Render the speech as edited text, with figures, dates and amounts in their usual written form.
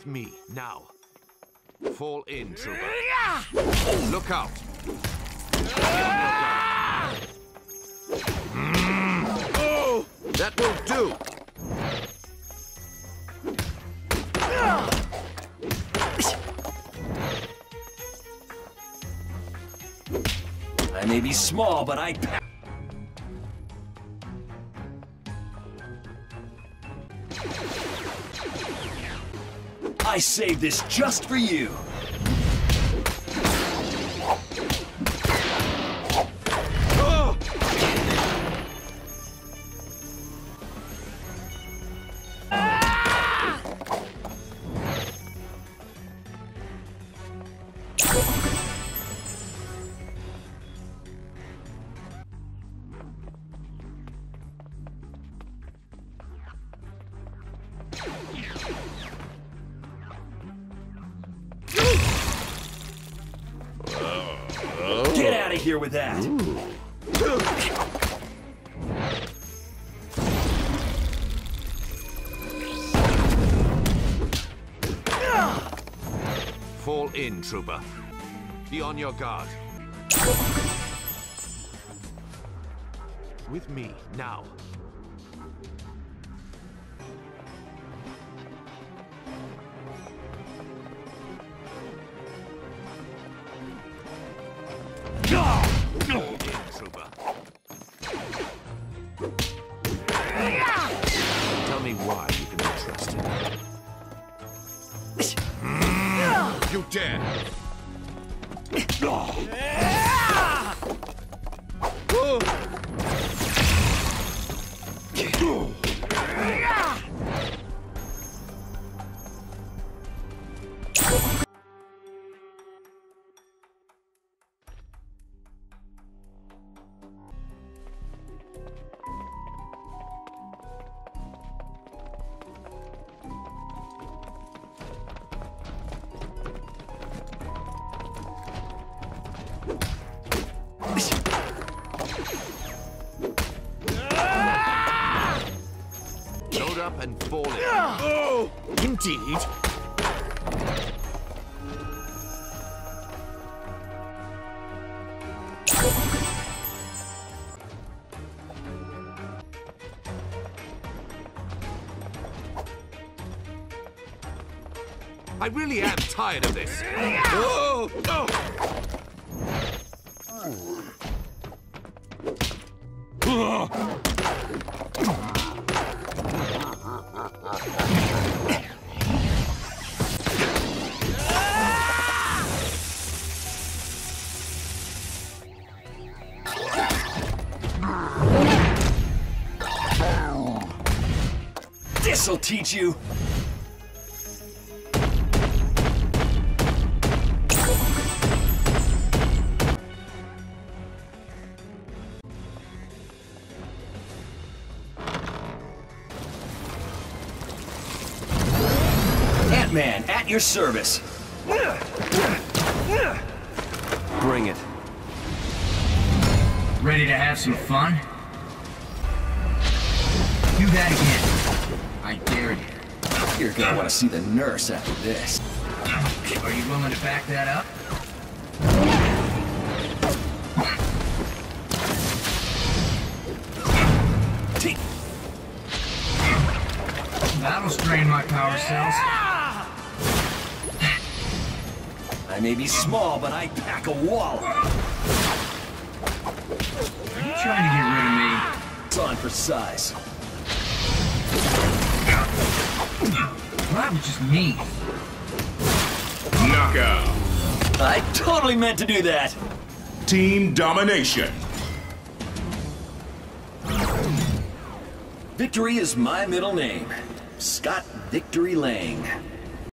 With me, now. Fall in, trooper. Look out. Oh, that will do. I may be small, but I saved this just for you. Get out of here with that! Fall in, trooper. Be on your guard. With me, now. Trooper. Tell me why you can be trusted. You dare! Load up and fall in. Oh, indeed. I really am tired of this. Oh, oh. This'll teach you! Ant-Man, at your service. Bring it. Ready to have some fun? Do that again. I dare you. You're gonna want to see the nurse after this. Are you willing to back that up? That'll strain my power cells. I may be small, but I pack a wallop. Are you trying to get rid of me? It's on for size. That was just mean. Knockout. I totally meant to do that. Team domination. Victory is my middle name. Scott Victory Lang.